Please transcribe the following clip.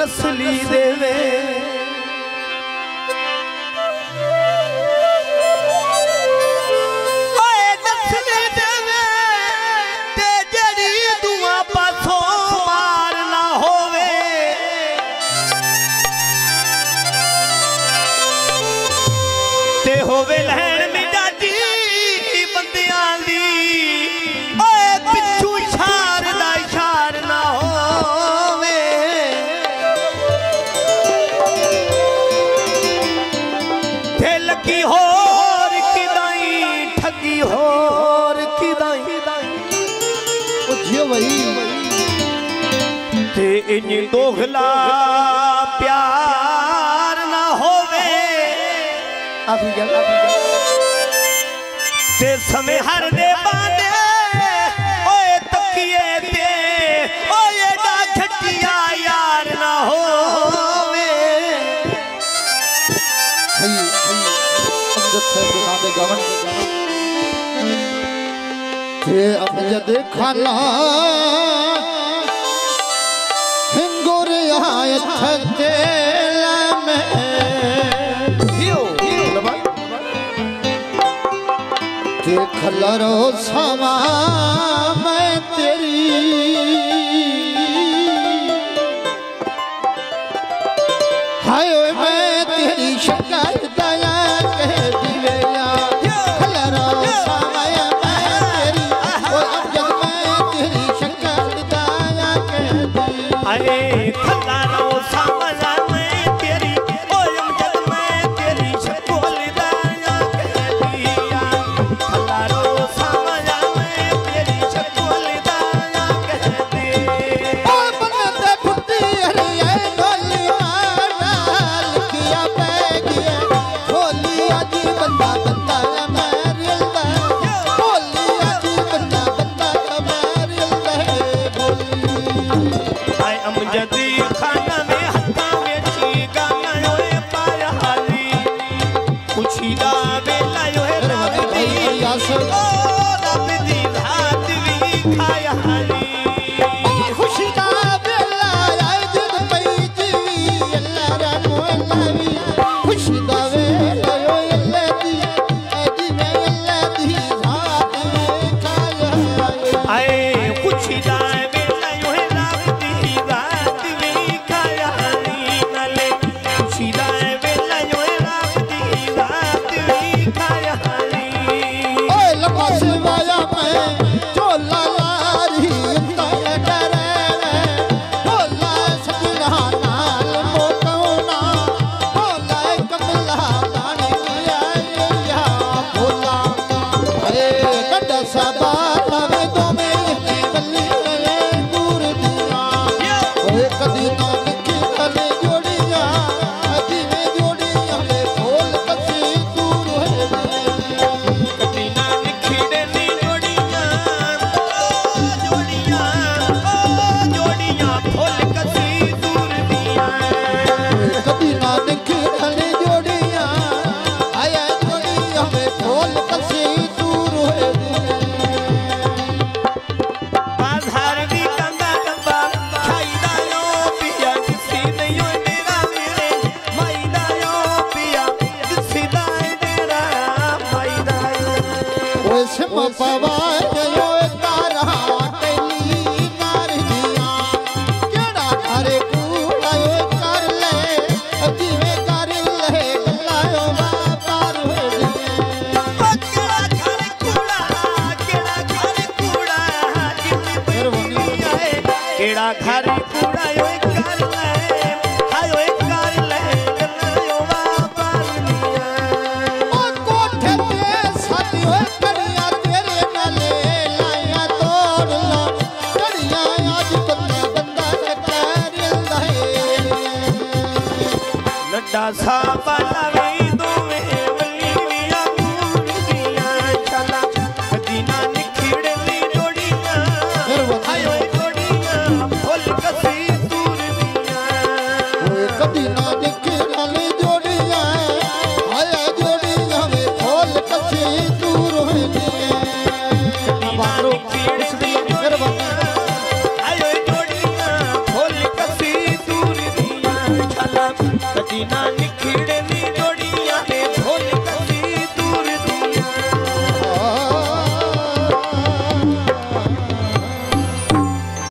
नस्ली देवे होवे लहण मिजाजी बंदियां दी ओए पिछू इशार दा इशार ना होवे ते लगी होर किदाई ठगी होर किदाई पूछियो भाई ते इन दोगला प्यार ना होवे ते समय हर दे बांधे ओए तकिए ते ओए डा घटिया यार ना होवे अमजद साहब के नाम गवन के अमजद खाना हिंगोरे आए थकेला में खलरो समा मैं तेरी हाय मैं तेरी शिकायत दया कह दिया खलरो समा मैं तेरी ओ अमजद मैं तेरी शिकायत दया कह दी अरे खलरो समा मैं तेरी ओ अमजद मैं तेरी शिकायत दया कह दिया घर कूड़ा यो कर ले हायो कर ले गन्ना बाबनिया ओ कोठे पे साथी होए कड़िया तेरे नाले लाया तोड़ लो कड़िया आज बंदा बंदा कर दे नड्डा सा बनावे कदी ना निखड़े